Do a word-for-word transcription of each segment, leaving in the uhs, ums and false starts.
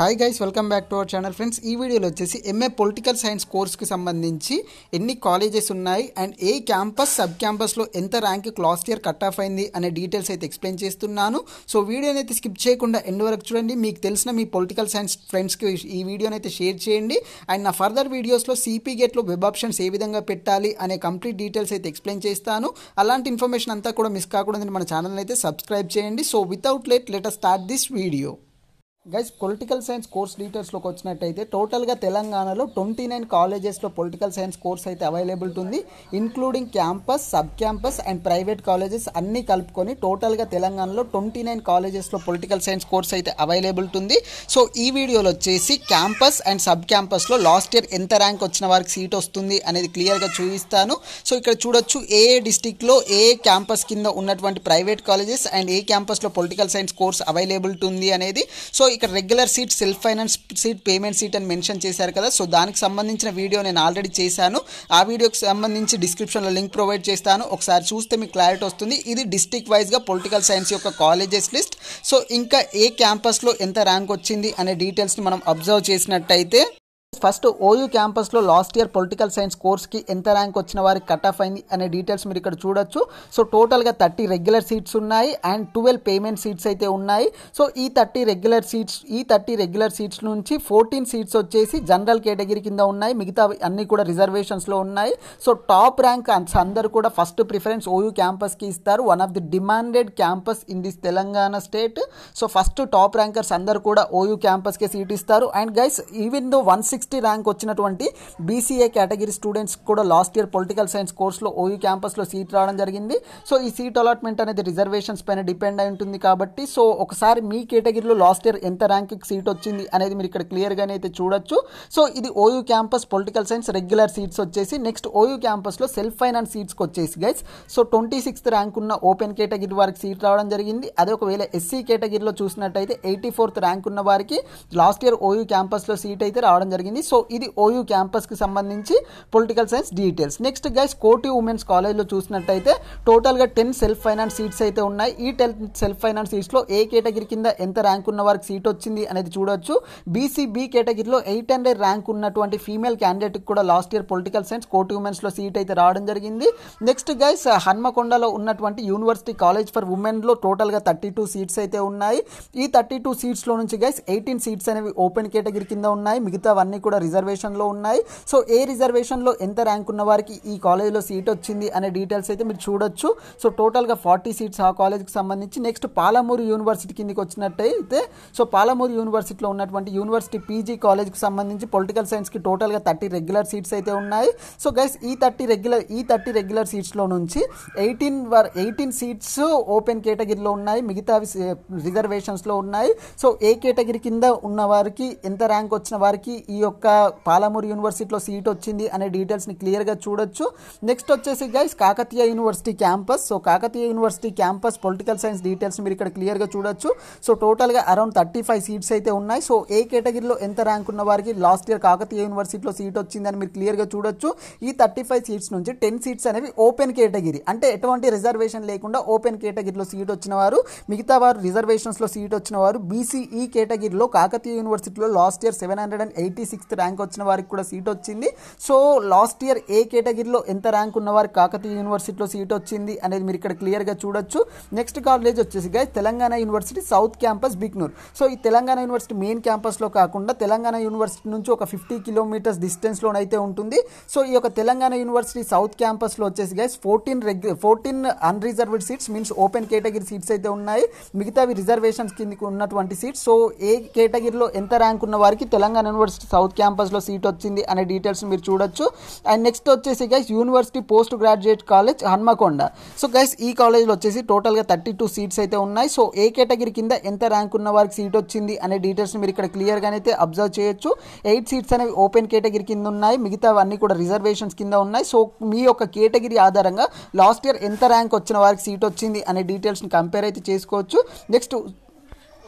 Hi guys, welcome back to our channel friends. ఈ వీడియోలో వచ్చేసి ఎంఏ పొలిటికల్ సైన్స్ కోర్స్కి సంబంధించి ఎన్ని కాలేజెస్ ఉన్నాయి అండ్ ఏ క్యాంపస్ సబ్ క్యాంపస్లో ఎంత rank last year cut off అయింది అనే డీటెయిల్స్ అయితే ఎక్స్ప్లెయిన్ చేస్తున్నాను. సో వీడియోని అయితే స్కిప్ చేయకుండా ఎండ్ వరకు చూడండి. మీకు తెలిసిన మీ పొలిటికల్ సైన్స్ ఫ్రెండ్స్కి ఈ వీడియోని అయితే షేర్ చేయండి. అండ్ నా ఫర్దర్ వీడియోస్లో సిపిగెట్లో వెబ్ ఆప్షన్స్ ఏ విధంగా పెట్టాలి అనే కంప్లీట్ డీటెయిల్స్ అయితే ఎక్స్ప్లెయిన్ చేస్తాను. అలాంటి ఇన్ఫర్మేషన్ అంతా కూడా మిస్ కాకూడదని మన ఛానల్ అయితే సబ్స్క్రైబ్ చేయండి. So without late let us start this video. Guys, political science course డీటెయిల్స్లోకి వచ్చినట్టయితే టోటల్గా తెలంగాణలో ట్వంటీ నైన్ కాలేజెస్లో పొలిటికల్ సైన్స్ కోర్స్ అయితే అవైలబుల్ ఉంది, including campus, sub campus and private colleges అన్నీ కలుపుకొని టోటల్గా తెలంగాణలో ట్వంటీ నైన్ కాలేజెస్లో పొలిటికల్ సైన్స్ కోర్స్ అయితే అవైలబుల్ ఉంది. సో ఈ వీడియోలో వచ్చేసి క్యాంపస్ అండ్ సబ్ క్యాంపస్లో లాస్ట్ ఇయర్ ఎంత ర్యాంక్ వచ్చిన వారికి సీట్ వస్తుంది అనేది క్లియర్గా చూపిస్తాను. సో ఇక్కడ చూడొచ్చు ఏ ఏ డిస్టిక్లో ఏ క్యాంపస్ కింద ఉన్నటువంటి ప్రైవేట్ కాలేజెస్ అండ్ ఏ క్యాంపస్లో పొలిటికల్ సైన్స్ కోర్స్ అవైలబుల్ ఉంది అనేది. సో ఇక్కడ regular seat, self finance seat, payment seat అని మెన్షన్ చేశారు కదా. సో దానికి సంబంధించిన వీడియో నేను ఆల్రెడీ చేశాను. ఆ వీడియోకి సంబంధించి డిస్క్రిప్షన్లో లింక్ ప్రొవైడ్ చేస్తాను, ఒకసారి చూస్తే మీకు క్లారిటీ వస్తుంది. ఇది డిస్ట్రిక్ట్ వైజ్గా పొలిటికల్ సైన్స్ యొక్క కాలేజెస్ లిస్ట్. సో ఇంకా ఏ క్యాంపస్లో ఎంత ర్యాంక్ వచ్చింది అనే డీటెయిల్స్ని మనం అబ్జర్వ్ చేసినట్టయితే ఫస్ట్ ఓయూ క్యాంపస్లో లాస్ట్ ఇయర్ పొలిటికల్ సైన్స్ కోర్స్కి ఎంత ర్యాంక్ వచ్చిన వారికి కట్ ఆఫ్ అయింది అనే డీటెయిల్స్ మీరు ఇక్కడ చూడొచ్చు. సో టోటల్గా థర్టీ రెగ్యులర్ సీట్స్ ఉన్నాయి అండ్ ట్వెల్వ్ పేమెంట్ సీట్స్ అయితే ఉన్నాయి. సో ఈ థర్టీ రెగ్యులర్ సీట్స్ ఈ థర్టీ రెగ్యులర్ సీట్స్ నుంచి ఫోర్టీన్ సీట్స్ వచ్చేసి జనరల్ కేటగిరీ కింద ఉన్నాయి, మిగతా అన్ని కూడా రిజర్వేషన్స్లో ఉన్నాయి. సో టాప్ ర్యాంక్ అందరూ కూడా ఫస్ట్ ప్రిఫరెన్స్ ఓయూ క్యాంపస్కి ఇస్తారు. One of the demanded campus in this Telangana state. So first top rankers అందరూ కూడా ఓయూ క్యాంపస్కే సీట్ ఇస్తారు. And guys, even though one sixty rank వచ్చినటువంటి బీసీఏ కేటగిరీ స్టూడెంట్స్ కూడా లాస్ట్ ఇయర్ పొలిటికల్ సైన్స్ కోర్స్లో OU క్యాంపస్లో సీట్ రావడం జరిగింది. సో ఈ సీట్ అలాట్మెంట్ అనేది రిజర్వేషన్స్ పైన డిపెండ్ అయి ఉంటుంది కాబట్టి సో ఒకసారి మీ కేటగిరీలో లాస్ట్ ఇయర్ ఎంత ర్యాంక్కి సీట్ వచ్చింది అనేది మీరు ఇక్కడ క్లియర్గానే అయితే చూడొచ్చు. సో ఇది OU campus political science regular seats వచ్చేసి. నెక్స్ట్ ఓయూ క్యాంపస్లో సెల్ఫ్ ఫైనాన్స్ సీట్స్కి వచ్చేసి guys, so twenty sixth rank ఉన్న ఓపెన్ కేటగిరీ వారికి సీట్ రావడం జరిగింది. అదే ఒకవేళ ఎస్సీ కేటగిరీలో చూసినట్టయితే ఎయిటీ ఫోర్త్ ర్యాంక్ ఉన్న వారికి లాస్ట్ ఇయర్ ఓయూ క్యాంపస్లో సీట్ అయితే రావడం జరిగింది. సో ఇది ఓయూ క్యాంపస్కి సంబంధించి political science details. Next guys, Koti women's కాలేజ్లో చూసినట్టయితే టోటల్గా టెన్ సెల్ఫ్ ఫైనాన్స్ సీట్స్ అయితే ఉన్నాయి. ఈ టెన్ సెల్ఫ్ ఫైనాన్స్ సీట్స్లో ఏ కేటగిరీ కింద ఎంత ర్యాంక్ ఉన్న వారికి సీట్ వచ్చింది అనేది చూడొచ్చు. బీసీబీ కేటగిరీలో ఎయిట్ హండ్రెడ్ ర్యాంక్ ఉన్నటువంటి ఫీమేల్ క్యాండిడేట్కి కూడా లాస్ట్ ఇయర్ పొలిటికల్ సైన్స్ కోటి ఉమెన్స్లో సీట్ అయితే రావడం జరిగింది. నెక్స్ట్ గైస్, హన్మకొండలో ఉన్నటువంటి యూనివర్సిటీ కాలేజ్ ఫర్ ఉమెన్లో టోటల్గా థర్టీ టూ సీట్స్ అయితే ఉన్నాయి. ఈ థర్టీ టూ సీట్స్లో నుంచి గైస్ ఎయిటీన్ సీట్స్ అనేవి ఓపెన్ కేటగిరీ కింద ఉన్నాయి, మిగతావన్నీ కూడా రిజర్వేషన్లో ఉన్నాయి. సో ఏ రిజర్వేషన్లో ఎంత ర్యాంక్ ఉన్న వారికి ఈ కాలేజ్లో సీట్ వచ్చింది అనే డీటెయిల్స్ అయితే మీరు చూడొచ్చు. సో టోటల్గా ఫార్టీ సీట్స్ ఆ కాలేజ్కి సంబంధించి. నెక్స్ట్ పాలమూరు యూనివర్సిటీ కిందకి వచ్చినట్టయితే సో పాలమూరు యూనివర్సిటీలో ఉన్నటువంటి యూనివర్సిటీ పీజీ కాలేజ్కి సంబంధించి పొలిటికల్ సైన్స్కి టోటల్గా థర్టీ రెగ్యులర్ సీట్స్ అయితే ఉన్నాయి. సో గైస్, ఈ థర్టీ రెగ్యులర్ ఈ థర్టీ రెగ్యులర్ సీట్స్లో నుంచి eighteen or eighteen seats open కేటగిరీలో ఉన్నాయి, మిగతావి రిజర్వేషన్స్లో ఉన్నాయి. సో ఏ కేటగిరీ కింద ఉన్న వారికి ఎంత ర్యాంక్ వచ్చిన వారికి ఈ యొక్క పాలమూరు యూనివర్సిటీలో సీట్ వచ్చింది అనే డీటెయిల్స్ని క్లియర్గా చూడొచ్చు. నెక్స్ట్ వచ్చేసి guys, Kakatiya university campus. So Kakatiya university campus political science details మీరు ఇక్కడ క్లియర్గా చూడొచ్చు. సో టోటల్గా అరౌండ్ థర్టీ ఫైవ్ సీట్స్ అయితే ఉన్నాయి. సో ఏ కేటగిరీలో ఎంత ర్యాంక్ ఉన్న వారికి లాస్ట్ ఇయర్ కాకతీయ యూనివర్సిటీలో సీట్ వచ్చింది అని మీరు క్లియర్గా చూడొచ్చు. ఈ థర్టీ ఫైవ్ సీట్స్ నుంచి టెన్ సీట్స్ అనేవి ఓపెన్ కేటగిరీ, అంటే ఎటువంటి రిజర్వేషన్ లేకుండా ఓపెన్ కేటగిరీలో సీట్ వచ్చిన వారు, మిగతా వారు రిజర్వేషన్స్లో సీట్ వచ్చిన వారు. బీసీఈ కేటగిరీలో కాకతీయ యూనివర్సిటీలో last year seven hundred and eighty sixth rank వచ్చిన వారికి కూడా సీట్ వచ్చింది. సో లాస్ట్ ఇయర్ ఏ కేటగిరీలో ఎంత ర్యాంక్ ఉన్న వారికి కాకతీయ యూనివర్సిటీలో సీట్ వచ్చింది అనేది మీరు ఇక్కడ క్లియర్గా చూడొచ్చు. నెక్స్ట్ కాలేజ్ వచ్చేసి guys, Telangana university south campus Bicknoor. So ఈ తెలంగాణ యూనివర్సిటీ మెయిన్ క్యాంపస్లో కాకుండా తెలంగాణ యూనివర్సిటీ నుంచి ఒక ఫిఫ్టీ కిలోమీటర్స్ డిస్టెన్స్లోనైతే ఉంటుంది. సో ఈ యొక్క తెలంగాణ యూనివర్సిటీ సౌత్ క్యాంపస్లో వచ్చేసి guys fourteen regular fourteen unreserved seats means open category seats అయితే ఉన్నాయి, మిగతావి రిజర్వేషన్స్ కిందకి ఉన్నటువంటి సీట్స్. సో ఏ కేటగిరీలో ఎంత ర్యాంక్ ఉన్న వారికి తెలంగాణ యూనివర్సిటీ సౌత్ క్యాంపస్లో సీట్ వచ్చింది అనే డీటెయిల్స్ మీరు చూడొచ్చు. అండ్ నెక్స్ట్ వచ్చేసి guys, university post graduate college Hanamkonda. So guys, ఈ కాలేజ్లో వచ్చేసి టోటల్గా థర్టీ టూ సీట్స్ అయితే ఉన్నాయి. సో ఏ కేటగిరీ కింద ఎంత ర్యాంక్ ఉన్న వారికి సీట్ వచ్చింది అనే డీటెయిల్స్ మీరు ఇక్కడ క్లియర్గానే అయితే అబ్జర్వ్ చేయొచ్చు. ఎయిట్ సీట్స్ అనేవి ఓపెన్ కేటగిరీ కింద ఉన్నాయి, మిగతావన్నీ కూడా రిజర్వేషన్స్ కింద ఉన్నాయి. సో మీ యొక్క కేటగిరీ ఆధారంగా లాస్ట్ ఇయర్ ఎంత ర్యాంక్ వచ్చిన వారికి సీట్ వచ్చింది అనే డీటెయిల్స్ని కంపేర్ అయితే చేసుకోవచ్చు. Next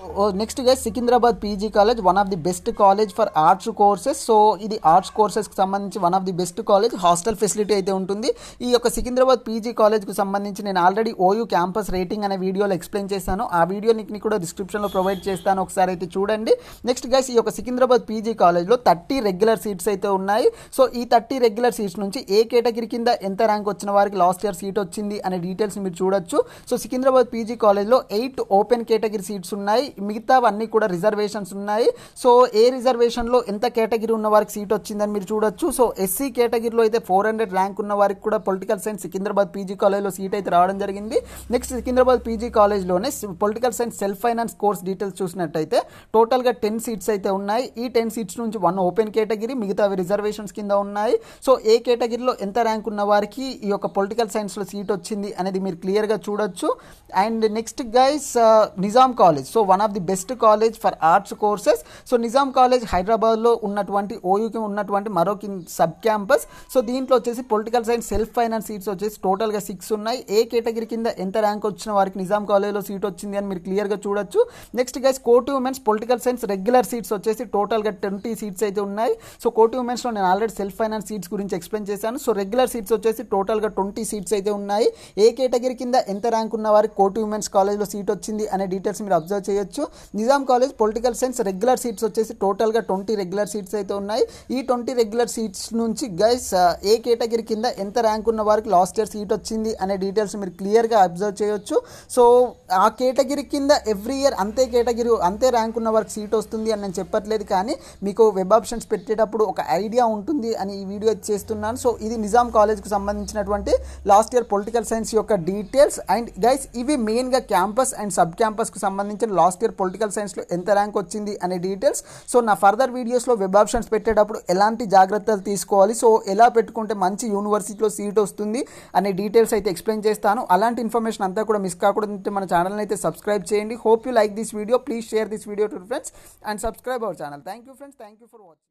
next guys Secunderabad PG college one of the best college for arts courses. So ఇది ఆర్ట్స్ కోర్సెస్కి సంబంధించి one of the best college. Hostel facility అయితే ఉంటుంది. ఈ యొక్క సికింద్రాబాద్ పీజీ కాలేజ్కి సంబంధించి నేను ఆల్రెడీ ఓయూ క్యాంపస్ రేటింగ్ అనే వీడియోలో ఎక్స్ప్లెయిన్ చేశాను. ఆ వీడియో నీకు కూడా డిస్క్రిప్షన్లో ప్రొవైడ్ చేస్తాను, ఒకసారి అయితే చూడండి. నెక్స్ట్ గైస్ ఈ యొక్క సికింద్రాబాద్ పీజీ కాలేజ్లో థర్టీ రెగ్యులర్ సీట్స్ అయితే ఉన్నాయి. సో ఈ థర్టీ రెగ్యులర్ సీట్స్ నుంచి ఏ కేటగిరీ కింద ఎంత ర్యాంక్ వచ్చిన వారికి లాస్ట్ ఇయర్ సీట్ వచ్చింది అనే డీటెయిల్స్ మీరు చూడొచ్చు. సో సికింద్రాబాద్ పీజీ కాలేజ్లో ఎయిట్ ఓపెన్ కేటగిరీ సీట్స్ ఉన్నాయి, మిగతావన్నీ కూడా రిజర్వేషన్స్ ఉన్నాయి. సో ఏ రిజర్వేషన్లో ఎంత కేటగిరీ ఉన్న వారికి సీట్ వచ్చిందని మీరు చూడొచ్చు. సో ఎస్సీ కేటగిరీలో అయితే ఫోర్ హండ్రెడ్ ర్యాంక్ ఉన్న వారికి కూడా పొలిటికల్ సైన్స్ సికింద్రాబాద్ పీజీ కాలేజ్లో సీట్ అయితే రావడం జరిగింది. నెక్స్ట్ సికింద్రాబాద్ పీజీ కాలేజ్లోనే political science self finance course details చూసినట్టయితే టోటల్గా టెన్ సీట్స్ అయితే ఉన్నాయి. ఈ టెన్ సీట్స్ నుంచి వన్ ఓపెన్ కేటగిరీ, మిగతావి రిజర్వేషన్స్ కింద ఉన్నాయి. సో ఏ కేటగిరీలో ఎంత ర్యాంక్ ఉన్న వారికి ఈ యొక్క పొలిటికల్ సైన్స్లో సీట్ వచ్చింది అనేది మీరు క్లియర్గా చూడొచ్చు. And next guys Nizam college. So one of the best college for arts courses. So Nizam college హైదరాబాద్లో ఉన్నటువంటి ఓయూకి ఉన్నటువంటి మరొక సబ్ క్యాంపస్. సో దీంట్లో వచ్చేసి political science self finance seats వచ్చేసి టోటల్గా సిక్స్ ఉన్నాయి. ఏ కేటగిరీ కింద ఎంత ర్యాంక్ వచ్చిన వారికి నిజాం కాలేజ్లో సీట్ వచ్చింది అని మీరు క్లియర్గా చూడొచ్చు. Next guys Koti women's political science regular seats వచ్చేసి టోటల్గా ట్వంటీ సీట్స్ అయితే ఉన్నాయి. సో కోటి ఉమెన్స్లో నేను ఆల్రెడీ సెల్ఫ్ ఫైనాన్స్ సీట్స్ గురించి ఎక్స్ప్లెయిన్ చేశాను. సో రెగ్యులర్ సీట్స్ వచ్చేసి టోటల్గా ట్వంటీ సీట్స్ అయితే ఉన్నాయి. ఏ కేటగిరీ కింద ఎంత ర్యాంక్ ఉన్న వారికి కోటి ఉమెన్స్ కాలేజ్లో సీట్ వచ్చింది అనే డీటెయిల్స్ మీరు అబ్జర్వ్ చేయొచ్చు. Nizam college political science regular seats వచ్చేసి టోటల్గా ట్వంటీ రెగ్యులర్ సీట్స్ అయితే ఉన్నాయి. ఈ ట్వంటీ రెగ్యులర్ సీట్స్ నుంచి గైస్ ఏ కేటగిరీ కింద ఎంత ర్యాంక్ ఉన్న వారికి లాస్ట్ ఇయర్ సీట్ వచ్చింది అనే డీటెయిల్స్ మీరు క్లియర్గా అబ్జర్వ్ చేయొచ్చు. సో ఆ కేటగిరీ కింద ఎవ్రీ ఇయర్ అంతే కేటగిరీ అంతే ర్యాంక్ ఉన్న వారికి సీట్ వస్తుంది అని నేను చెప్పట్లేదు, కానీ మీకు వెబ్ ఆప్షన్స్ పెట్టేటప్పుడు ఒక ఐడియా ఉంటుంది అని ఈ వీడియో చేస్తున్నాను. సో ఇది నిజాం కాలేజ్కి సంబంధించినటువంటి లాస్ట్ ఇయర్ పొలిటికల్ సైన్స్ యొక్క డీటెయిల్స్. అండ్ గైస్ ఇవి మెయిన్గా క్యాంపస్ అండ్ సబ్ క్యాంపస్కి సంబంధించిన లాస్ట్ ఇయర్ పొలిటికల్ సైన్స్లో ఎంత ర్యాంక్ వచ్చింది అనే డీటెయిల్స్. సో నా ఫర్దర్ వీడియోస్లో వెబ్ ఆప్షన్స్ పెట్టేటప్పుడు ఎలాంటి జాగ్రత్తలు తీసుకోవాలి, సో ఎలా పెట్టుకుంటే మంచి యూనివర్సిటీలో సీట్ వస్తుంది అనే డీటెయిల్స్ అయితే ఎక్స్ప్లెయిన్ చేస్తాను. అలాంటి ఇన్ఫర్మేషన్ అంతా కూడా మిస్ కాకూడదంటే మన ఛానల్ని అయితే సబ్స్క్రైబ్ చేయండి. Hope you like this video. Please share this video to friends and subscribe our channel. Thank you friends, thank you for watching.